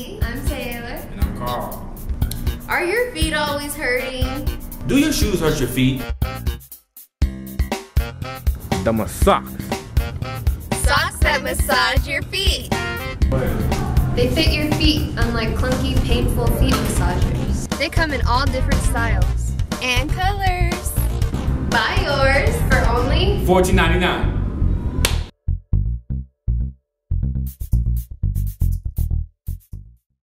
Maggie. I'm Taylor. And I'm Karl. Are your feet always hurting? Do your shoes hurt your feet? The socks. Socks that massage your feet. They fit your feet, unlike clunky, painful feet massagers. They come in all different styles and colors. Buy yours for only $14.99.